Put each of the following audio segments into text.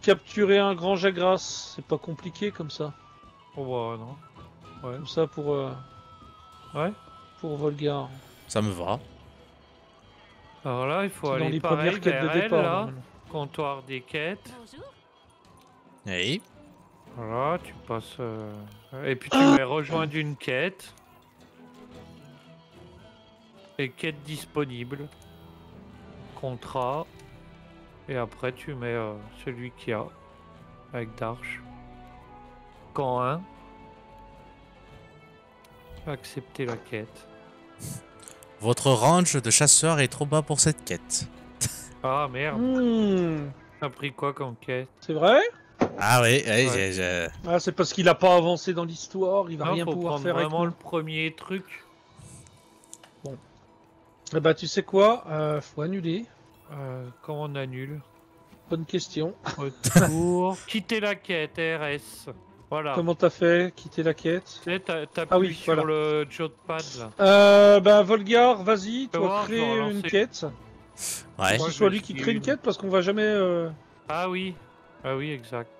capturer un grand Jagras, c'est pas compliqué comme ça. Oh bah non. Ouais. Comme ça Ouais. pour Volgar. Ça me va. Alors là, il faut C'est dans aller les pareil premières quêtes de vers elle, départ, là. normalement. Comptoir des quêtes. Bonjour. Oui. Voilà, tu passes... Et puis tu mets rejoindre une quête. Et quête disponible. Contrat. Et après tu mets celui qu'il y a. Avec Darche. Camp 1. Accepter la quête. Votre range de chasseurs est trop bas pour cette quête. Ah merde. T'as pris quoi comme quête? C'est vrai? Ah oui, oui, Ouais. Ah, c'est parce qu'il a pas avancé dans l'histoire, il va Non, rien faut pouvoir prendre faire avec vraiment nous. le premier truc. Eh bah, tu sais quoi? Faut annuler. Comment on annule? Bonne question. Retour. Quitter la quête, RS. Voilà. Comment t'as fait? Quitter la quête? Tu sais, t'appuies Ah oui, sur voilà. le jotpad là. Bah, Volgar, vas-y, Fais toi, voir, je vais crée relancer. une quête. Ouais. Que Moi, ce je soit vais lui qui essayer crée une une. quête, parce qu'on va jamais... Ah oui. Ah oui, exact.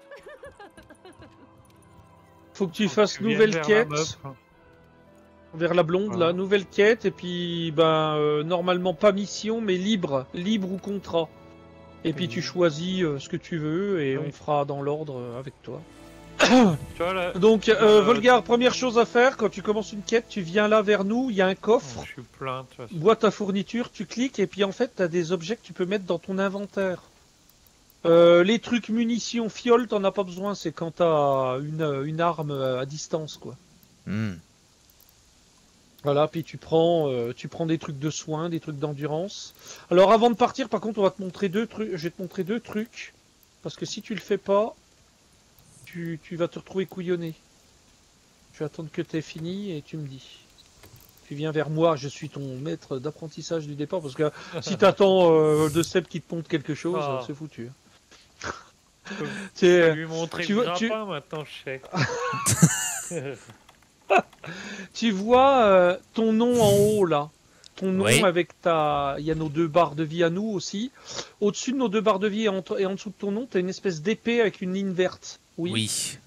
Faut que tu Faut que fasses tu viennes nouvelle vers la quête. meuf, hein. Vers la blonde, Voilà. là, nouvelle quête, et puis, ben, normalement pas mission, mais libre ou contrat. Et puis tu choisis ce que tu veux, et Oui. on fera dans l'ordre avec toi. Tu vois là. Donc, Volgar, première chose à faire, quand tu commences une quête, tu viens là vers nous, il y a un coffre, Je suis plein de toute façon. boîte à fourniture, tu cliques, et puis en fait, t'as des objets que tu peux mettre dans ton inventaire. Les trucs munitions, fioles, t'en as pas besoin, c'est quand t'as une arme à distance, quoi. Hmm. Voilà, puis tu prends des trucs de soins, des trucs d'endurance. Alors avant de partir, par contre, on va te montrer deux trucs. Je vais te montrer deux trucs. Parce que si tu le fais pas, tu vas te retrouver couillonné. Je vais attendre que t'aies fini et tu me dis. Tu viens vers moi, je suis ton maître d'apprentissage du départ. Parce que si t'attends de Seb qui te ponte quelque chose, Ah. c'est foutu. Je C'est, vais lui montrer tu le vois- tu- grappin maintenant, je sais. Tu vois ton nom en haut là. Ton nom Oui. avec ta. Il y a nos deux barres de vie à nous aussi. Au-dessus de nos deux barres de vie et en dessous de ton nom, t'as une espèce d'épée avec une ligne verte. Oui. Oui.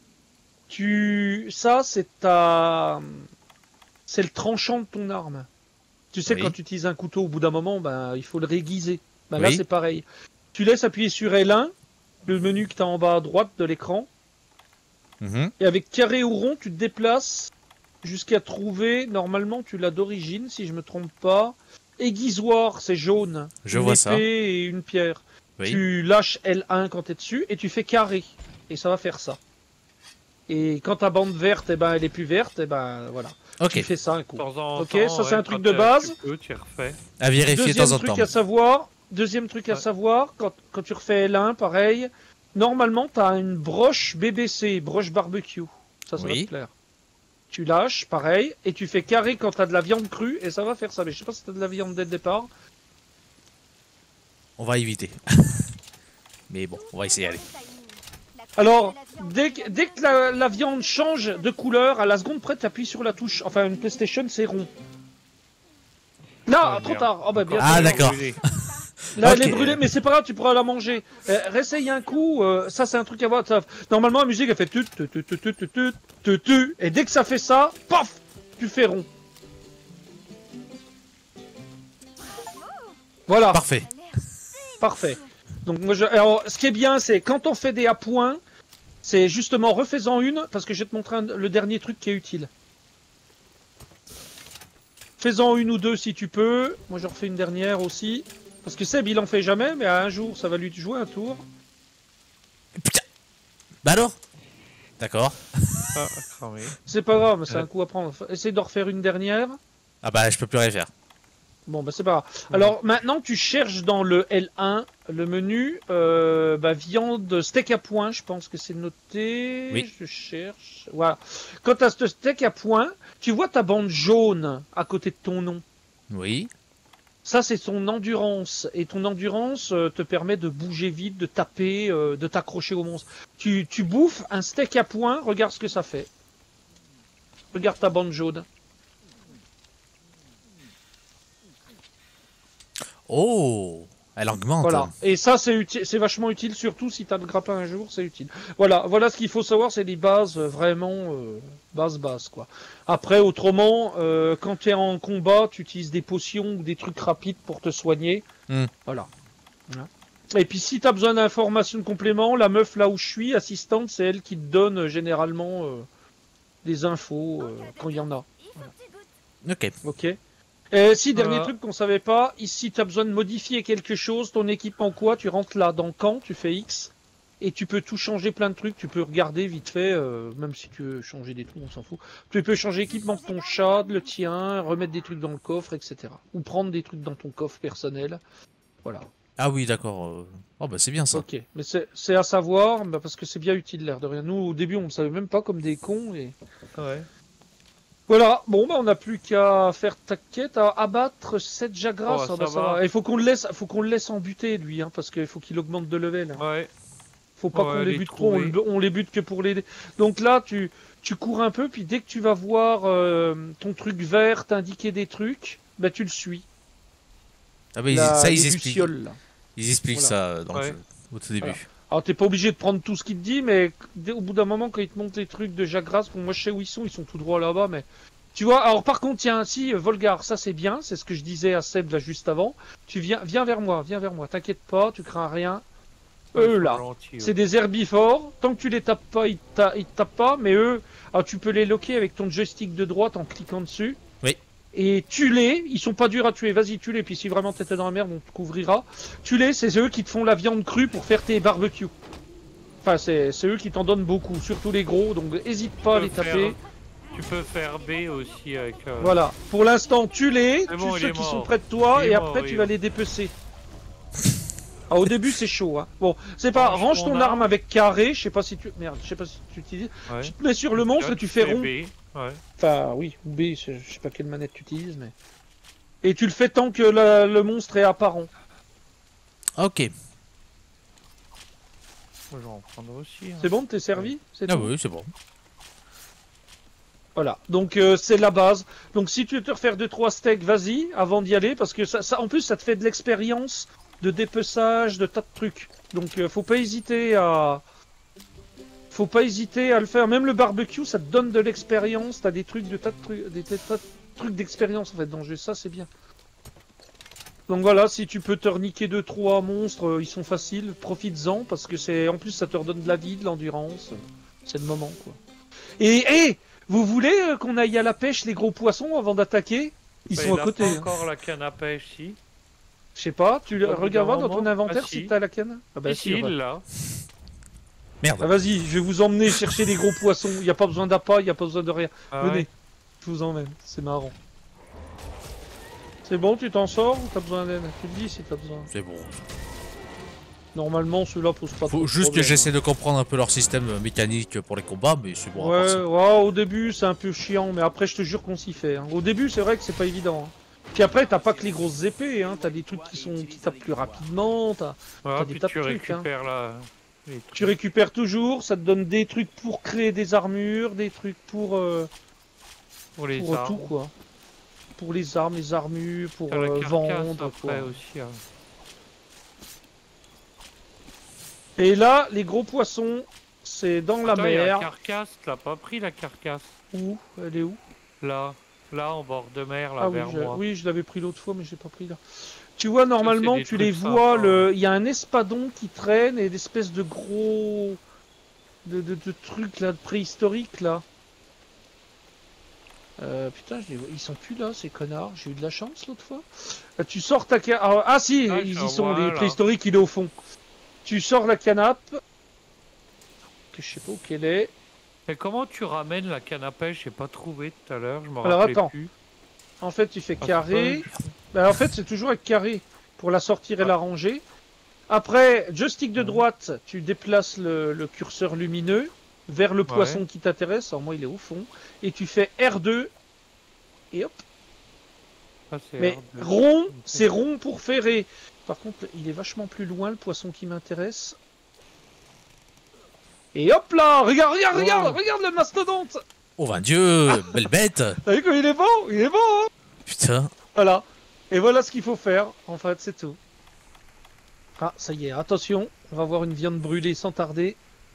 Ça, c'est ta. C'est le tranchant de ton arme. Tu sais, Oui. quand tu utilises un couteau, au bout d'un moment, ben, il faut le réaiguiser. Ben, là, Oui. c'est pareil. Tu laisses appuyer sur L1, le menu que t'as en bas à droite de l'écran. Mhm. Et avec carré ou rond, tu te déplaces jusqu'à trouver, normalement tu l'as d'origine, si je me trompe pas. Aiguisoir, c'est jaune. Je une vois épée ça. et une pierre. Oui. Tu lâches L1 quand t'es dessus et tu fais carré. Et ça va faire ça. Et quand ta bande verte, eh ben, elle est plus verte, et ben voilà. Ok. Tu fais ça un coup. De temps en Ok, temps, ça, c'est un truc quand, de base. Tu peux, tu refais. À vérifier de temps en temps. Deuxième truc à Ouais. savoir, quand tu refais L1, pareil, normalement, tu as une broche BBC, broche barbecue. Ça va Oui. te plaire. Tu lâches, pareil, et tu fais carré quand tu as de la viande crue, et ça va faire ça. Mais je sais pas si tu as de la viande dès le départ. On va éviter. Mais bon, on va essayer. Allez. Alors, dès que la viande change de couleur, à la seconde près, tu appuies sur la touche. Enfin, une PlayStation, c'est rond. Non, Ah, trop merde. tard. Oh, bah, bien Ah, sûr. d'accord. Brûlé. Là, Ok. elle est brûlée, mais c'est pas grave, tu pourras la manger. Réessaye un coup, ça c'est un truc à voir. Normalement, la musique elle fait tu, et dès que ça fait ça, paf, tu fais rond. Voilà, Parfait. parfait. Donc moi, alors, ce qui est bien, c'est quand on fait des appoints, c'est justement refais-en une, parce que je vais te montrer le dernier truc qui est utile. Fais-en une ou deux si tu peux. Moi, j'en refais une dernière aussi. Parce que Seb, il en fait jamais, mais à un jour, ça va lui jouer un tour. Putain. Bah alors. D'accord. Ah, cramé. C'est pas grave, c'est un coup à prendre. Essaye de refaire une dernière. Ah bah je peux plus rien faire. Bon, bah c'est pas grave. Alors, maintenant, tu cherches dans le L1, le menu, viande, steak à point, je pense que c'est noté. Oui. Je cherche. Voilà. Quand tu as ce steak à point, tu vois ta bande jaune à côté de ton nom. Oui. Ça, c'est ton endurance. Et ton endurance te permet de bouger vite, de taper, de t'accrocher au monstre. Tu bouffes un steak à point, regarde ce que ça fait. Regarde ta bande jaune. Oh. Elle augmente. Voilà. Et ça, c'est vachement utile, surtout si t'as le grappin un jour, c'est utile. Voilà ce qu'il faut savoir, c'est les bases vraiment base quoi. Après, autrement, quand t'es en combat, tu utilises des potions ou des trucs rapides pour te soigner. Voilà. Et puis si t'as besoin d'informations de complément, la meuf là où je suis, assistante, c'est elle qui te donne généralement des infos quand il y en a. Ok. Ok. Et si, dernier truc qu'on savait pas, ici tu as besoin de modifier quelque chose, ton équipement quoi, tu rentres là dans camp, tu fais X, et tu peux tout changer plein de trucs, tu peux regarder vite fait, même si tu veux changer des trucs, on s'en fout. Tu peux changer l'équipement de ton chat, de le tien, remettre des trucs dans le coffre, etc. Ou prendre des trucs dans ton coffre personnel. Voilà. Ah oui, d'accord. Oh bah c'est bien ça. Ok, mais c'est à savoir, parce que c'est bien utile l'air de rien. Nous, au début, on ne savait même pas comme des cons, et... Ouais. Voilà, bon on n'a plus qu'à faire ta quête, à abattre 7 Jagras, Oh, ça ça va. Il faut qu'on le laisse en buter lui, hein, parce qu'il faut qu'il augmente de level. Ouais. Faut pas qu'on les bute trop, on les bute que pour les... Donc là, tu cours un peu, puis dès que tu vas voir ton truc vert t'indiquer des trucs, bah tu le suis. Ah bah ça ils expliquent. Là. Ils expliquent ça dans le jeu, au tout début. Voilà. Alors t'es pas obligé de prendre tout ce qu'il te dit, mais au bout d'un moment quand il te montre les trucs de Jagras, bon moi je sais où ils sont tout droit là-bas, mais tu vois. Alors par contre tiens, si Volgar, ça c'est bien, c'est ce que je disais à Seb là juste avant. Tu viens vers moi, t'inquiète pas, tu crains rien. Eux là, c'est des herbivores. Tant que tu les tapes pas, ils te tapent pas, mais eux, alors tu peux les loquer avec ton joystick de droite en cliquant dessus. Oui. Et tue-les, ils sont pas durs à tuer, vas-y tue-les, puis si vraiment t'étais dans la merde, on te couvrira. Tue-les, c'est eux qui te font la viande crue pour faire tes barbecues. Enfin, c'est eux qui t'en donnent beaucoup, surtout les gros, donc hésite pas à les taper. Tu peux faire B aussi avec... Voilà, pour l'instant tue-les, bon, tue ceux qui sont près de toi, et après tu vas les dépecer. Ah, au début c'est chaud, hein. Bon, c'est pas, range ton arme avec carré, je sais pas si tu... Merde, je sais pas si tu utilises. Ouais. Tu te mets sur le monstre et tu fais rond. B. Ouais. Enfin, oui, ou B, je sais pas quelle manette tu utilises, mais... Et tu le fais tant que le monstre est apparent. Ok. Je vais en prendre aussi. Hein. C'est bon, t'es servi? Ah oui, c'est bon. Voilà, donc c'est la base. Donc si tu veux te refaire 2-3 steaks, vas-y, avant d'y aller, parce que ça, en plus, ça te fait de l'expérience de dépeçage, de tas de trucs. Donc faut pas hésiter à... Faut pas hésiter à le faire. Même le barbecue, ça te donne de l'expérience. T'as des trucs de tas de trucs, des tas de trucs d'expérience en fait dans le jeu. Ça c'est bien. Donc voilà, si tu peux te reniquer 2-3 monstres, ils sont faciles. Profites-en parce que c'est, en plus ça te redonne de la vie, de l'endurance. C'est le moment quoi. Et vous voulez qu'on aille à la pêche les gros poissons avant d'attaquer? Ils sont à côté. Pas encore la canne à pêche si. Je sais pas. Tu regardes voir dans ton inventaire si t'as la canne. Ah bah si, là. Merde. Ah, vas-y, je vais vous emmener chercher des gros poissons. Il n'y a pas besoin d'appât, il n'y a pas besoin de rien. Ah Venez, ouais. je vous emmène, c'est marrant. C'est bon, tu t'en sors ou t'as besoin d'aide? Tu te dis si t'as besoin. C'est bon. Normalement, ceux-là posent pas Faut de juste problème, que j'essaie de comprendre un peu leur système mécanique pour les combats, mais c'est bon. Ouais, au début c'est un peu chiant, mais après je te jure qu'on s'y fait. Hein. Au début, c'est vrai que c'est pas évident. Hein. Puis après, t'as pas que les grosses épées, hein. T'as des trucs qui tapent plus rapidement, t'as des tas de trucs. Hein. Tu récupères toujours, ça te donne des trucs pour créer des armures, des trucs pour tout quoi. Pour les armes, les armures, pour vendre quoi. Aussi, hein. Et là, les gros poissons, c'est dans la mer. La carcasse, t'as pas pris la carcasse? Où? Elle est où? Là, en bord de mer, là, vers moi. Oui, je l'avais pris l'autre fois, mais j'ai pas pris là. Tu vois, normalement, tu les vois, il y a un espadon qui traîne et d'espèces de gros... De trucs, là, de préhistoriques, là. Putain, ils sont plus là, ces connards. J'ai eu de la chance l'autre fois. Tu sors ta canne... Ah si, ils y sont, les préhistoriques, il est au fond. Tu sors la canape. Que je sais pas où qu'elle est. Et comment tu ramènes la canne à pêche? J'ai pas trouvé tout à l'heure, je me rappelais plus. En fait, tu fais carré. En fait, c'est toujours avec carré pour la sortir et la ranger. Après, joystick de droite, tu déplaces le curseur lumineux vers le poisson qui t'intéresse. Alors moi, il est au fond. Et tu fais R2. Et hop. Mais R2. Rond, c'est rond pour ferrer. Par contre, il est vachement plus loin, le poisson qui m'intéresse. Et hop là, regarde le mastodonte. Oh ben Dieu, belle bête. T'as vu comme il est beau, hein. Putain. Voilà. Et voilà ce qu'il faut faire, en fait, c'est tout. Ah, ça y est, attention, on va voir une viande brûlée sans tarder.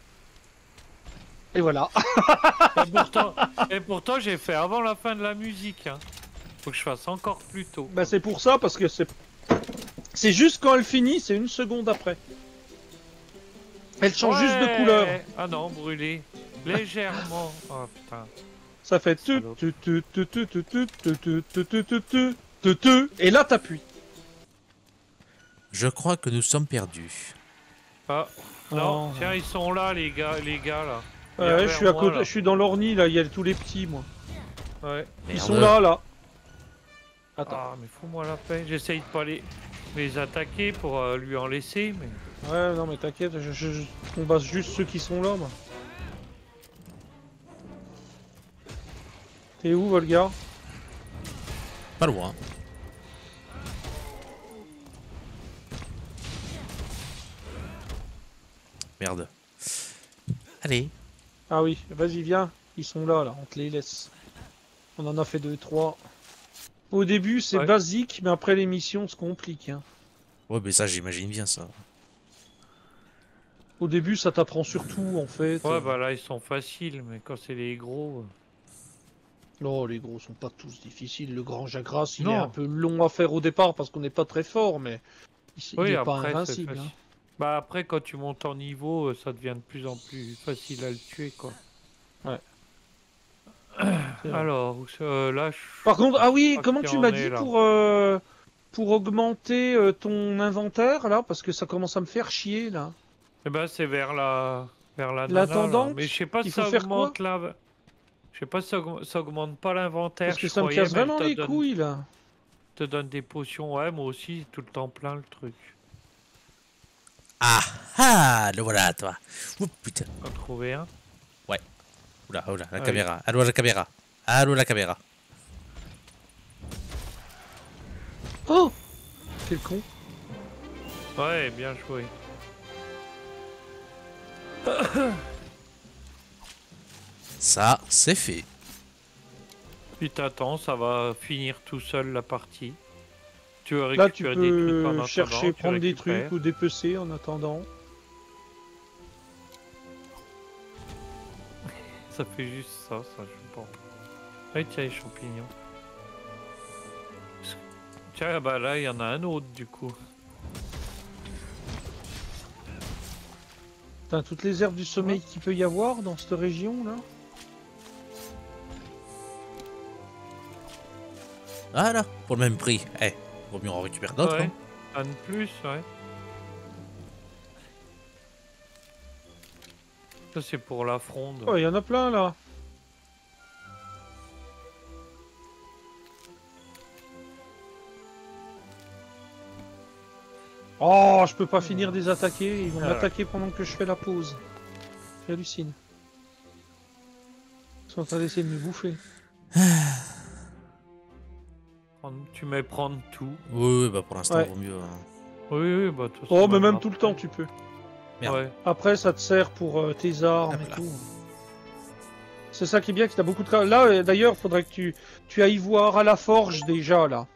Et voilà. Et pourtant j'ai fait avant la fin de la musique. Hein. Faut que je fasse encore plus tôt. Bah c'est pour ça, parce que c'est juste quand elle finit, c'est une seconde après. Elle change juste de couleur. Ah non, brûlé. Légèrement. Oh putain. Ça fait Salaud. et là t'appuies. Je crois que nous sommes perdus. Ah non, Oh. tiens, ils sont là les gars là. Ouais, je suis à moi, côté, là. je suis dans l'ornie là, il y a tous les petits moi. Ouais. Ils Merde. sont là. Attends. Ah mais fous-moi la paix. J'essaye de pas les attaquer pour lui en laisser, mais. Ouais, non mais t'inquiète, je combasse juste ceux qui sont là moi. T'es où Volga? Pas loin. Merde. Allez. Ah oui, vas-y viens, ils sont là, on te les laisse. On en a fait 2-3. Au début c'est Ouais. basique, mais après l'émission se complique. Hein. Ouais, mais ça, j'imagine bien ça. Au début ça t'apprend sur tout en fait. Ouais bah là ils sont faciles, mais quand c'est les gros. Non, les gros sont pas tous difficiles. Le grand Jagras, il Non. est un peu long à faire au départ parce qu'on n'est pas très fort, mais il Oui est pas après c'est invincible. facile. Hein. Bah après quand tu montes en niveau, ça devient de plus en plus facile à le tuer quoi. C'est vrai. Alors là je... Par contre, ah oui, crois comment qu'il tu en m'as est, dit là. pour augmenter ton inventaire là, parce que ça commence à me faire chier là. Eh ben c'est vers la nana, là. L'intendante, Mais je sais pas si il faut ça faire quoi? augmente là. Je sais pas si ça augmente pas l'inventaire. Parce que Je ça me croyais, casse mais elle vraiment les couilles là. te donne des potions. Ouais, moi aussi, tout le temps plein le truc. Ah ah, le voilà, toi. Oh putain. On a trouvé un. Oula, oula, la Ah caméra. Allô, la caméra. Allô, la caméra. Oh, quel con. Ouais, bien joué. Ça, c'est fait. Puis t'attends, ça va finir tout seul la partie. Tu vas Là, tu récupérer des trucs en peux attendant, chercher, tu prendre des récupères. trucs ou dépecer en attendant. Ça fait juste ça, je pense. Ah, tiens, les champignons. Tiens, bah là, il y en a un autre du coup. T'as toutes les herbes du sommeil qu'il peut y avoir dans cette région là. Voilà, pour le même prix. Eh, vaut mieux en récupérer d'autres. Ouais, Hein. un de plus, ouais. Ça, c'est pour la fronde. Oh, il y en a plein là. Oh, je peux pas finir des attaquer. Ils vont Ah. m'attaquer pendant que je fais la pause. J'hallucine. Ils sont en train d'essayer de me bouffer. Tu mets prendre tout. Oui, oui, bah pour l'instant, Ouais. vaut mieux. Hein. Oui, bah tout Oh, mais même tout le temps, tu peux. Merde. Ouais. Après, ça te sert pour tes armes Hop et là. tout. C'est ça qui est bien, que t'as beaucoup de... Là, d'ailleurs, faudrait que tu ailles voir à la forge déjà, là.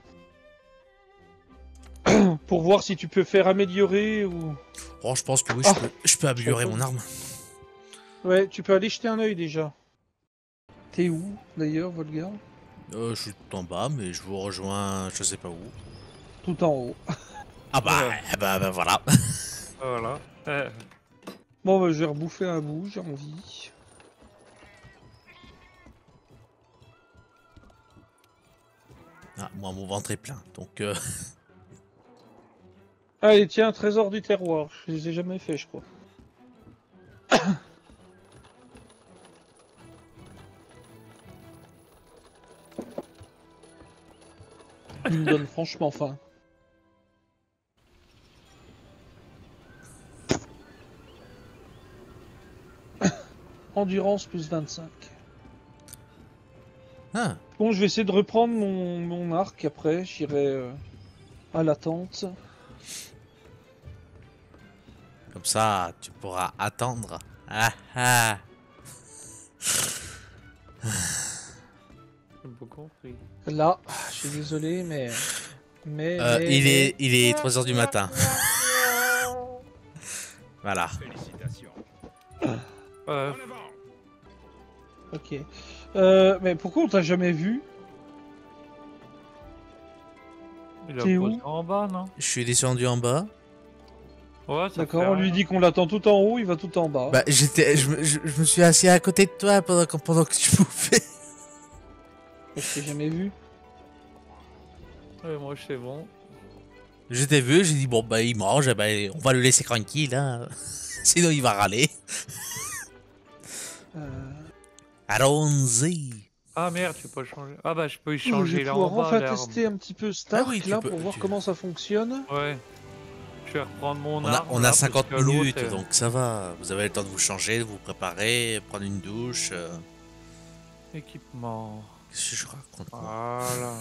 Pour voir si tu peux faire améliorer ou... Oh, je pense que oui, Ah. je peux améliorer mon arme. Ouais, tu peux aller jeter un œil déjà. T'es où, d'ailleurs, Volga? Je suis tout en bas, mais je vous rejoins, je sais pas où. Tout en haut. Ah bah, Ouais. bah voilà. Voilà. Bon, bah, je vais rebouffer un bout, j'ai envie. Ah, moi, mon ventre est plein, donc... Allez, tiens, trésor du terroir. Je les ai jamais fait, je crois. Il me donne franchement faim. Endurance plus 25. Ah, Bon, je vais essayer de reprendre mon arc après. J'irai à la tente. comme ça, tu pourras attendre. Ah ah. J'ai pas compris. Là, je suis désolé, mais... Il est 3h du matin. Voilà. Félicitations. Euh, En avant. Ok. Mais pourquoi on t'a jamais vu? il a T'es posé où? en bas, non? Je suis descendu en bas. Ouais, ça D'accord, fait on lui rien. dit qu'on l'attend tout en haut, il va tout en bas. Bah, je me suis assis à côté de toi pendant que tu bouffais. Je t'ai jamais vu. Ouais, moi, c'est bon. Je t'ai vu, j'ai dit, bon, bah, il mange, eh ben, on va le laisser tranquille, hein. Sinon, il va râler. Euh, Allons-y. Ah merde, tu peux changer. Ah bah, je peux y Je vais changer là en pouvoir bas, enfin l'arme. tester un petit peu Ah oui, Stark tu là peux- pour voir tu- comment ça fonctionne. Ouais. Je vais reprendre mon On a, arme. on là, a parce 50 que l'autre, minutes, donc ça va. Vous avez le temps de vous changer, de vous préparer, prendre une douche. Équipement. Qu'est-ce que je raconte, moi? Voilà.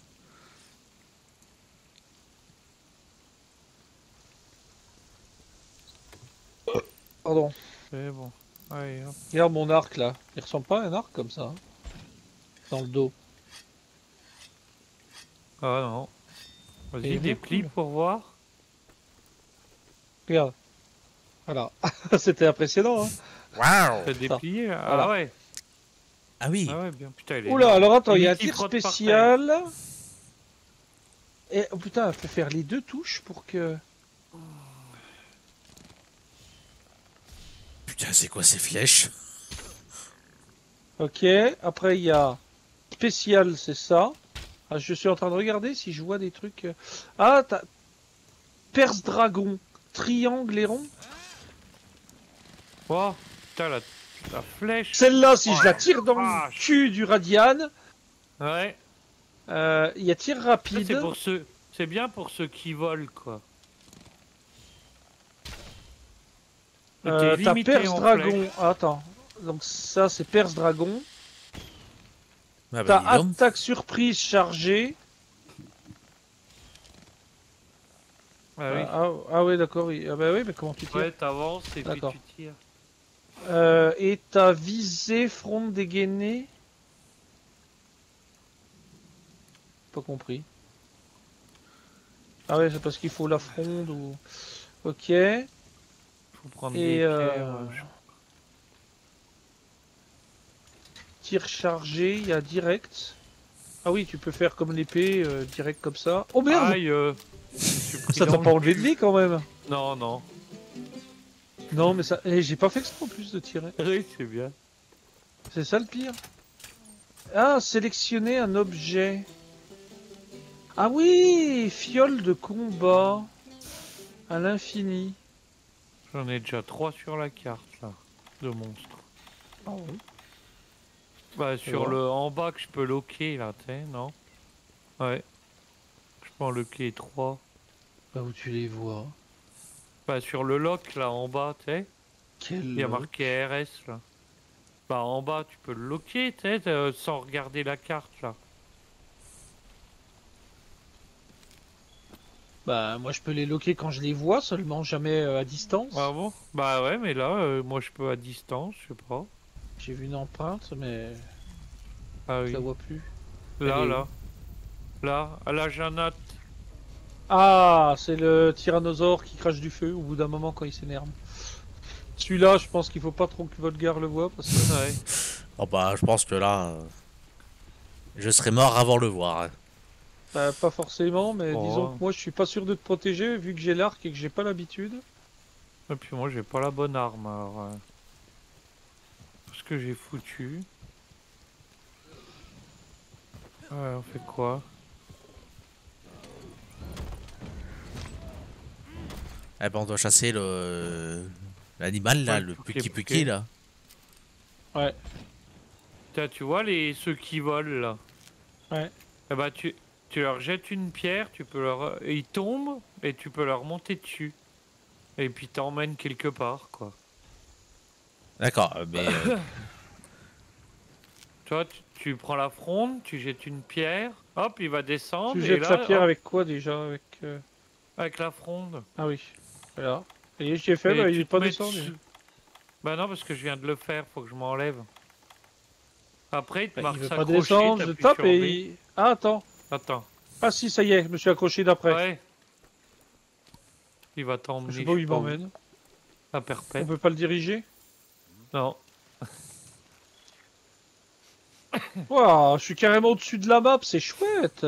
Pardon. C'est bon. Allez, hop. Regarde mon arc là. Il ressemble pas à un arc comme ça. Hein, dans le dos. Ah non. Il Vas-y, est bien déplie cool. pour voir. Regarde. Voilà. C'était impressionnant. Hein. Waouh! T'as déplié là. Voilà. Ah ouais. Ah oui. Ah ouais, bien. Putain, il est Oula, énorme. alors attends, il y a un Limite, il tir frotte par terre. spécial. Et oh putain, il faut faire les deux touches pour que. Putain, c'est quoi ces flèches? Ok. Après il y a spécial, c'est ça. Ah, je suis en train de regarder si je vois des trucs. Ah, t'as Perse dragon, triangle et rond. Oh, putain, la flèche. Celle-là, si Oh, je la tire dans le vache. cul du Radian, Ouais. il y a tir Ça, rapide. c'est pour ceux. C'est bien pour ceux qui volent, quoi. T'es T'as limité Perse en dragon. flèche. Ah, attends. Donc ça, c'est Perse dragon. Ah bah, T'as dis donc. attaque surprise chargée. Ah oui. Ah ouais, d'accord. Oui. Ah bah oui, mais comment tu tires? Ouais, t'avances et puis D'accord. tu tires. Et t'as visée, fronde dégainée. Pas compris. Ah ouais, c'est parce qu'il faut la fronde ou. Ok. Faut prendre Et des pierres. tir chargé, il y a direct. Ah oui, tu peux faire comme l'épée, direct comme ça. Oh merde! Aïe, je suis pris Ça t'a dans pas le enlevé de cul. vie quand même. Non, non. Non, mais ça. J'ai pas fait exprès en plus de tirer. Oui, c'est bien. C'est ça le pire. Ah, sélectionner un objet. Ah oui, fiole de combat. À l'infini. J'en ai déjà 3 sur la carte, là. De monstres. Ah oui. Bah, sur voir. le en bas que je peux loquer, là, tu sais, non? Ouais. Je peux en loquer 3. Bah où tu les vois. Bah, sur le lock, là, en bas, tu sais. Quel. Il y a marqué RS, là. Bah, en bas, tu peux le loquer, tu sais, sans regarder la carte, là. Bah moi je peux les loquer quand je les vois, seulement jamais à distance. Ah bon? Bah ouais, mais là, moi, je peux à distance, je sais pas. J'ai vu une empreinte, mais Ah je oui. la vois plus. Là, Elle est là. Là, à la Janat. Ah, c'est le tyrannosaure qui crache du feu au bout d'un moment quand il s'énerve. Celui-là, je pense qu'il faut pas trop que Volgar le voit parce que Ouais. Oh bah, je pense que là, je serais mort avant de le voir. Hein. bah, pas forcément, mais Oh. disons que moi je suis pas sûr de te protéger vu que j'ai l'arc et que j'ai pas l'habitude. Et puis moi, j'ai pas la bonne arme, alors. Ce que j'ai foutu. Ouais, on fait quoi? Eh ben, on doit chasser l'animal là, Ouais, le Puki Puki Puki. là. Ouais, Tiens, tu vois ceux qui volent là? ouais. Eh bah, tu leur jettes une pierre, tu peux leur. Ils tombent et tu peux leur monter dessus. Et puis t'emmènes quelque part, quoi. D'accord, mais Tu vois, tu prends la fronde, tu jettes une pierre, hop, il va descendre. Tu et jettes là, la pierre hop, avec quoi déjà avec avec la fronde. Ah oui, voilà. Et j'y ai fait, Et bah, tu il est te pas mets descendu. dessus. Bah non, parce que je viens de le faire, faut que je m'enlève. Après, il te Bah, marque il veut pas s'accrocher, descendre, je t'appuies tape sur et... B. Ah, attends. Attends. Ah si, ça y est, je me suis accroché d'après. Ouais. Il va Je t'emmener. sais pas où il sais pas où. m'emmène. À On perpète. peut pas le diriger? Non. Waouh, je suis carrément au-dessus de la map, c'est chouette.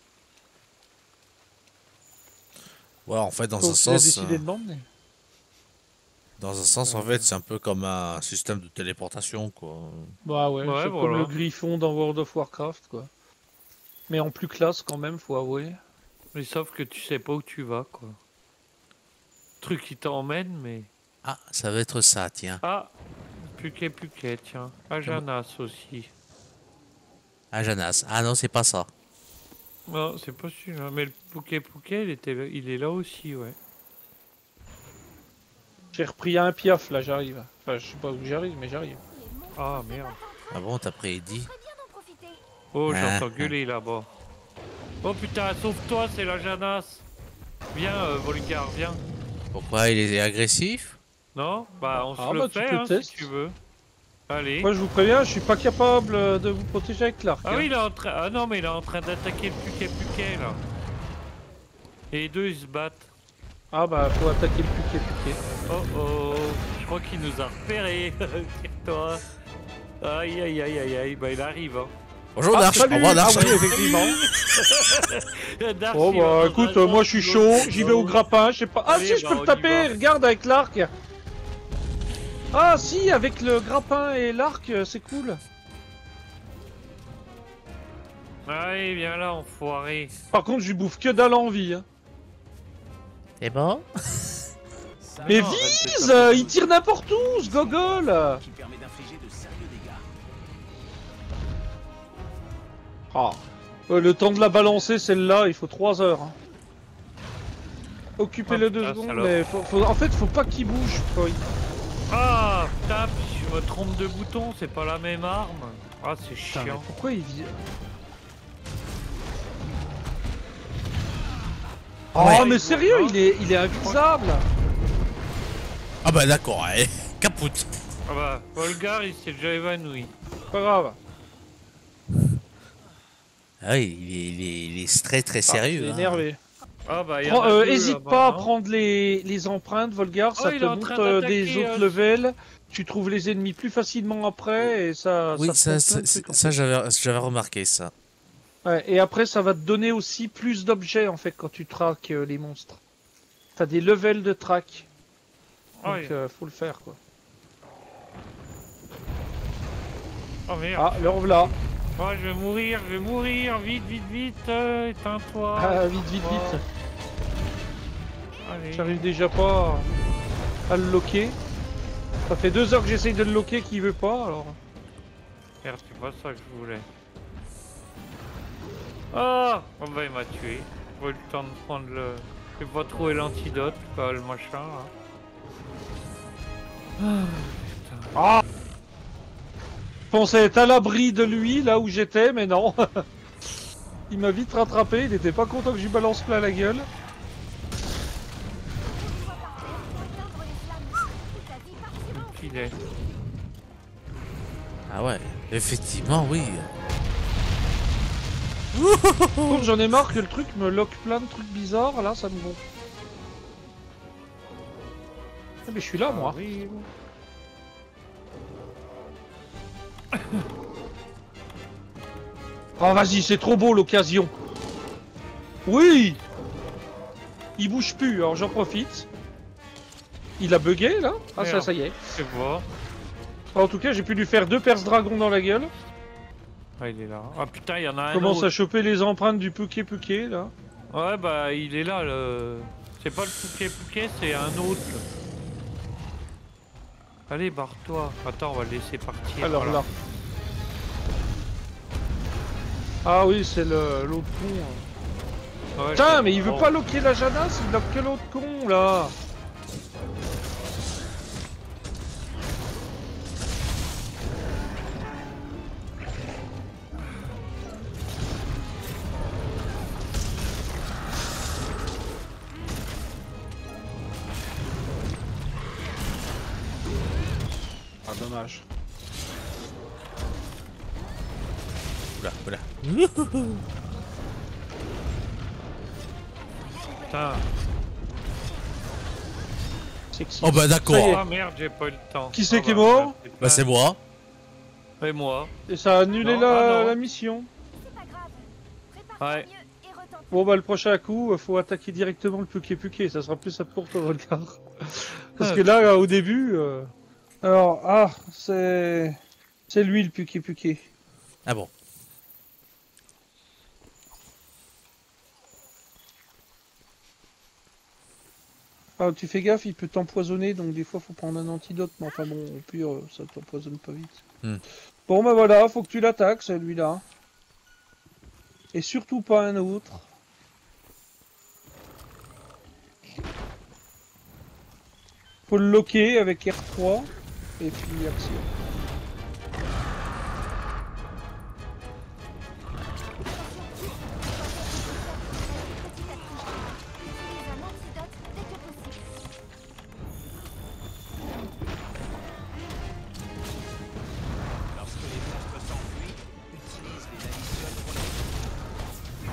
Ouais, en fait, Donc il a décidé de m'emmener. dans un sens, en fait, c'est un peu comme un système de téléportation, quoi. Bah ouais, Ouais, c'est comme le voilà. griffon dans World of Warcraft, quoi. Mais en plus classe quand même, faut avouer. Mais sauf que tu sais pas où tu vas, quoi. Truc qui t'emmène, mais... Ah, ça va être ça, tiens. Ah, Puquet, tiens. Ajanas aussi. Ah, Janas. Ah non, c'est pas ça. Non, c'est pas celui-là. Mais le Puquet, il est là aussi, ouais. J'ai repris un piaf, là, j'arrive. Enfin, je sais pas où j'arrive, mais j'arrive. Ah, merde. Ah bon, t'as prédit? Oh, Ah, j'entends gueuler là-bas. Oh putain, sauve-toi, c'est la Janas. Viens, Volgar, viens. pourquoi il est agressif? Non? Bah, on Ah se le bah, tu fait, te hein, testes. si tu veux. Allez. Moi, je vous préviens, je suis pas capable de vous protéger avec l'arc. Ah hein. oui, il est en train... Ah non, mais il est en train d'attaquer le Puquet, là. Et les deux, ils se battent. Ah bah, faut attaquer le piqué. Oh oh, je crois qu'il nous a repérés. Tire-toi. Aïe. Bah, il arrive, hein. Bonjour, Ah, Darch. Au salut. revoir, Darch. Ah oui, effectivement. Darcy, Oh il va bah dans écoute, un moi je suis sens, chaud, l'autre, j'y vais au grappin, je sais pas. Ah Allez, si, je bah, peux on le y taper, va. regarde avec l'arc. Ah si, avec le grappin et l'arc, c'est cool. Allez, viens là, enfoiré. Par contre, je lui bouffe que dalle en vie. Hein. C'est bon? Mais non, arrête de vise, taper. il tire n'importe où, ce gogol. qui permet d'infliger de sérieux dégâts. Ah. Le temps de la balancer, celle-là, il faut 3 heures. Hein. Occupez-le Ah, 2 putain, secondes, salope. mais en fait, faut pas qu'il bouge. Quoi. Ah, putain, puis je me trompe de bouton, c'est pas la même arme. Ah, c'est Putain, mais chiant. pourquoi il vit... Oh, Ouais. mais sérieux, il est invisable. Ah bah d'accord, allez. Capoute. Ah bah, Volgar, il s'est déjà évanoui. Pas grave. Ah oui, il est très très Il sérieux. est hein. énervé. Ah bah, il y en a deux, Hésite là-bas, pas à non prendre les empreintes, Volgar, Oh, ça il te est en train montre des d'attaquer, autres levels. Tu trouves les ennemis plus facilement après et ça. Oui, te ça, montre plein ça, de trucs, en ça, fait. j'avais remarqué ça. Ouais, et après, ça va te donner aussi plus d'objets en fait quand tu traques les monstres. T'as des levels de track. Ah, Donc, oui. faut le faire quoi. Oh merde. Ah, le revoilà. Oh, je vais mourir, vite, éteins-toi. Ah, vite. Allez. J'arrive déjà pas à le loquer. Ça fait 2 heures que j'essaye de le loquer qu'il veut pas alors. Merde, c'est pas ça que je voulais. Ah, oh bah il m'a tué. J'ai pas eu le temps de prendre le... J'ai pas trouvé l'antidote, pas le machin là. Je pensais être à l'abri de lui là où j'étais, mais non. Il m'a vite rattrapé, il était pas content que je lui balance plein la gueule. Qu'il est. Ah ouais, effectivement, oui. Par contre, j'en ai marre que le truc me lock plein de trucs bizarres, là ça me gonfle. Ah, mais je suis là moi. Oui. Oh vas-y, c'est trop beau l'occasion. Oui. Il bouge plus, alors j'en profite. Il a bugué là. Ah Merde. ça y est. C'est bon. En tout cas, j'ai pu lui faire 2 perces dragon dans la gueule. Ah, il est là. Ah putain, il y en a un Commence autre. à choper les empreintes du Puké là. Ouais, bah il est là, le... C'est pas le Puquet, c'est un autre. Allez, barre-toi. Attends, on va le laisser partir. Alors voilà. là. Ah oui, c'est l'autre con. Ouais, Putain, c'est mais il veut bon. pas loquer la Janas, il loque que l'autre con là. Ah dommage. Oula. Putain. Sexy. Oh bah Ça y est. d'accord. Ah merde, j'ai pas eu le temps. Qui c'est Ah qui est bah, mort? Bah c'est moi. Et moi. Et ça a annulé Non, ah non. la mission. C'est pas grave. Prépare-toi Ouais. mieux et retente. Bon bah le prochain coup, faut attaquer directement le Puké, ça sera plus simple pour toi, Volcar. Parce que là, au début... Alors, c'est... C'est lui le Puké. Ah bon. Ah, tu fais gaffe, il peut t'empoisonner, donc des fois faut prendre un antidote, mais enfin bon, au pire, ça t'empoisonne pas vite. Hmm. Bon bah voilà, faut que tu l'attaques, celui-là. Et surtout pas un autre. Faut le loquer avec R3, et puis action. Utilise un antidote dès que possible. Lorsque les monstres s'enfuient, utilise les lanicioles pour les...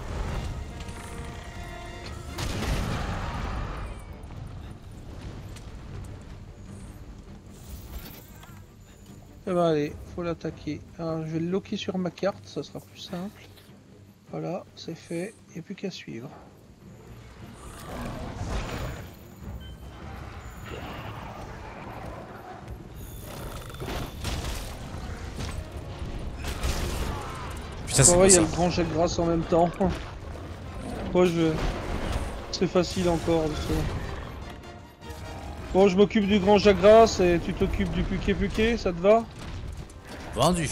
Eh ben allez, faut l'attaquer. Alors je vais le loquer sur ma carte, ça sera plus simple. Voilà, c'est fait, il n'y a plus qu'à suivre. Putain, c'est Ouais, quoi il y a ça? le grand jet de grâce en même temps. Moi c'est facile encore. Bon, je m'occupe du grand jet de grâce et tu t'occupes du Puké, ça te va? Vendu.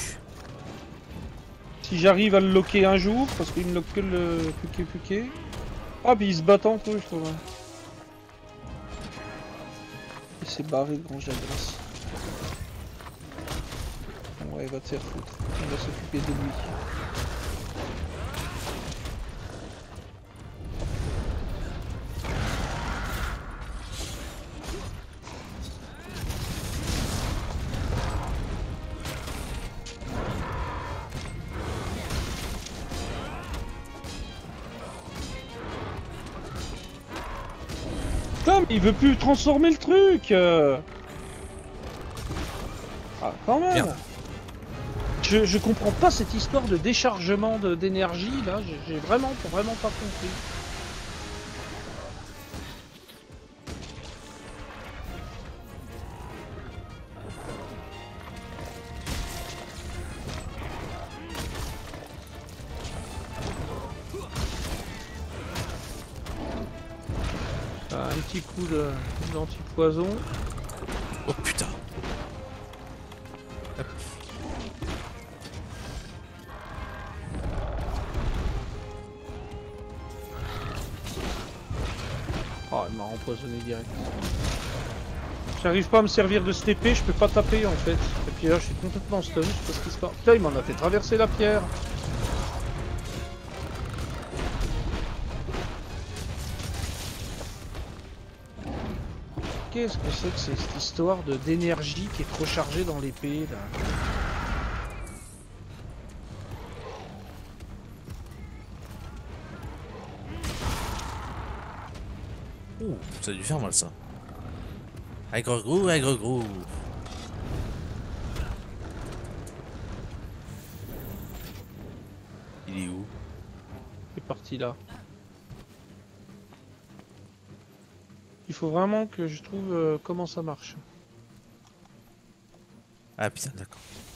Si j'arrive à le loquer un jour, parce qu'il me loque que le Puké. Ah, puis ils se battent entre eux, je trouve. Il s'est barré le grand jet de grâce. Ouais, il va te faire foutre. On va s'occuper de lui. Putain, mais il veut plus transformer le truc Ah, quand même Merde. je comprends pas cette histoire de déchargement d'énergie, là, j'ai vraiment pas compris. Ah, un petit coup d'anti-poison. Oh putain. Oh, il m'a empoisonné direct. J'arrive pas à me servir de cette épée, je peux pas taper en fait. Et puis là, je suis complètement stun, je sais pas ce qui se passe. Putain, il m'en a fait traverser la pierre. Qu'est-ce que c'est que cette histoire d'énergie qui est trop chargée dans l'épée là? Ouh, ça a dû faire mal ça. Aigre gros. Il est où? C'est parti là. Il faut vraiment que je trouve comment ça marche. Ah putain, d'accord.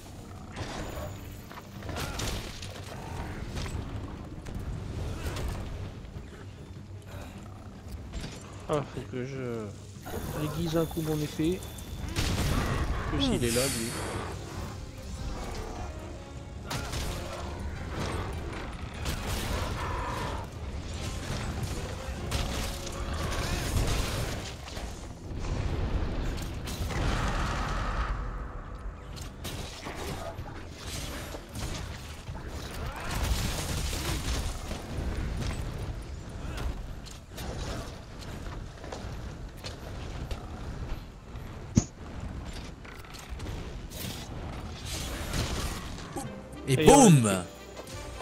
Ah, faut que je aiguise un coup mon épée. En plus, il est là, lui. Et Et boum!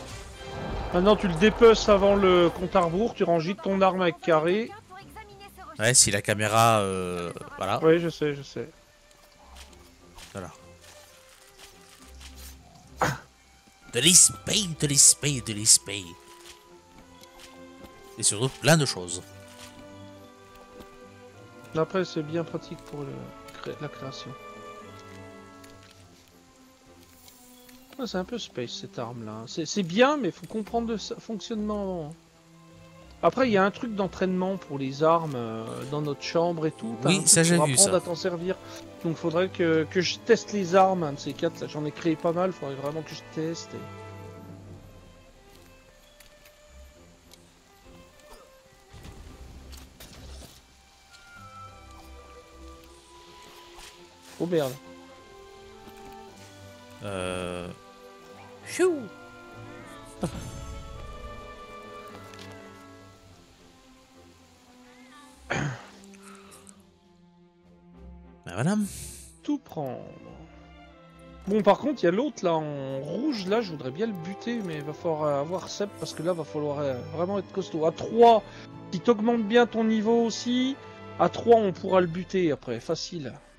Maintenant, tu le dépeces avant le compte à rebours, tu ranges vite ton arme avec carré. Pour examiner ce Ouais, si la caméra... voilà. Oui, je sais, je sais. Voilà. De l'esprit, de l'esprit, de l'esprit. Et surtout plein de choses. Après, c'est bien pratique pour la création. Ah, c'est un peu space cette arme-là. C'est bien, mais faut comprendre le fonctionnement. Après, il y a un truc d'entraînement pour les armes dans notre chambre et tout. T'as Oui, un truc ça, j'ai pour vu apprendre ça. à t'en servir. Donc, faudrait que je teste les armes, un de ces quatre. J'en ai créé pas mal. Faudrait vraiment que je teste. Oh merde. Pfiou. Ben voilà. Tout prendre. Bon, par contre, il y a l'autre là en rouge. Là, je voudrais bien le buter, mais il va falloir avoir Seb parce que là, va falloir vraiment être costaud. À 3, si t'augmentes bien ton niveau aussi, à 3, on pourra le buter après, facile.